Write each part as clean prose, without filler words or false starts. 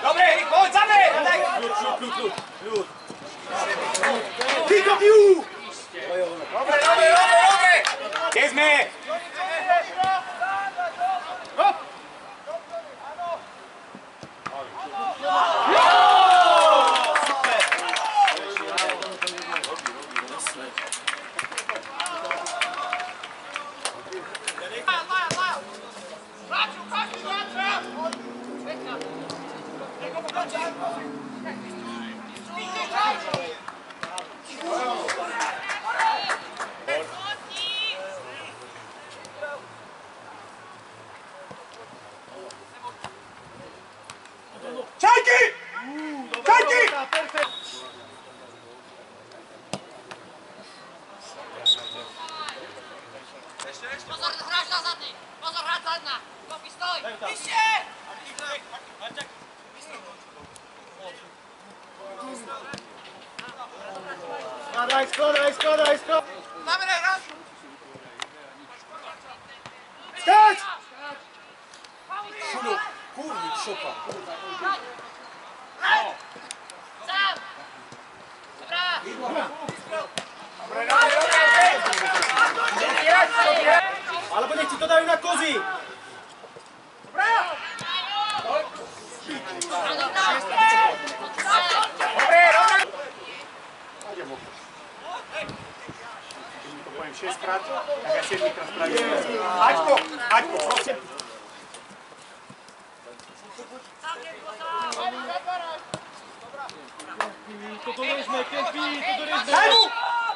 Dobre, Erik, poď, zaber! Ľud. Pick of you! Dobre! Kde sme? Hop! Čajky! Čajky! Pozor, hráč na zadný! Pozor, hráč zadná! Kopy, stoj! Vyššie! Skladaj! Zaberaj hráč! Skáč! Šuno, kurvík, šopa. Sám! Dobrá! Alebo nech ti to dajú na kozy. Poviem 6 krát, tak ja 7 krát spravím. Haďko, prosím. Toto nežme, Kempi, toto nežme. Daj mu!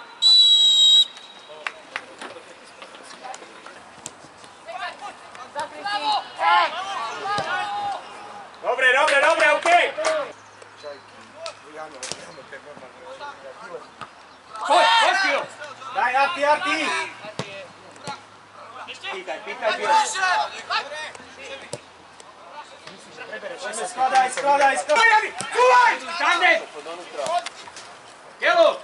Dobre, okej. Poď, Kiro. Daj, Arti. Pýtaj, Piro. Skladaj. Cúvaj! Tandem! Gelo!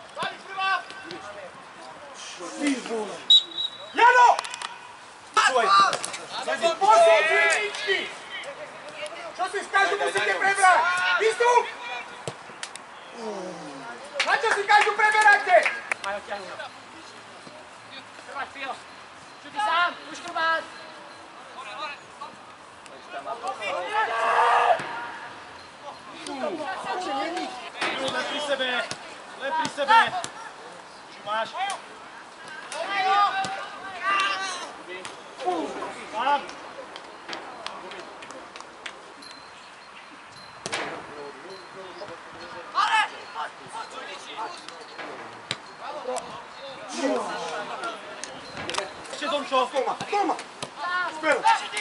Jano! Cúvaj! Posun, cvičničky! Čo si každú musíte prebrať? Vystup! Na čo si každú preberáte? Majo, ťahuj. Trvať, Pio. Čuti sám, už krváť. Len pri sebe. Či máš? Sám. Ešte Domčo. Toma! Spelo!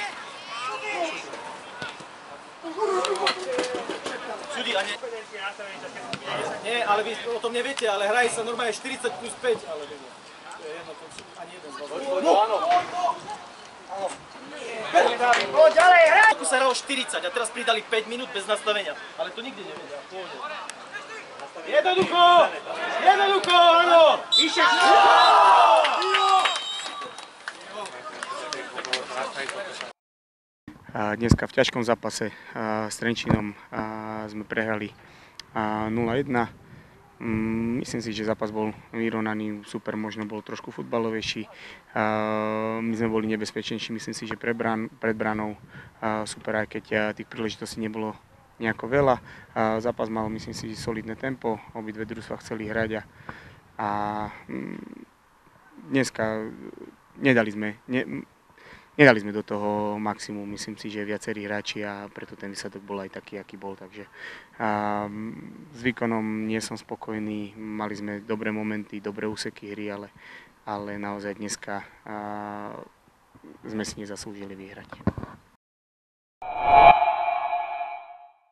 Sudi, a nie... Nie, ale vy o tom neviete, ale hraje sa normálne 40 plus 5, ale to je jedno, to sú ani jeden z vás. Poď ďalej, hraj! Sa hralo 40 a teraz pridali 5 minút bez nastavenia, ale to nikdy nevedia. Jednoducho, áno! Vyššie! Dneska v ťažkom zápase s Trenčínom sme prehrali 0-1. Myslím si, že zápas bol vyrovnaný, super, možno bol trošku futbalovejší. My sme boli nebezpečnejší, myslím si, že pred branou super, aj keď tých príležitostí nebolo nejako veľa. Zápas mal, myslím si, solidné tempo, obidve družstvá chceli hrať a dneska nedali sme do toho maximum, myslím si, že viacerí hráči a preto ten výsledok bol aj taký, aký bol. Takže s výkonom nie som spokojný, mali sme dobré momenty, dobré úseky hry, ale naozaj dneska sme si nezaslúžili vyhrať.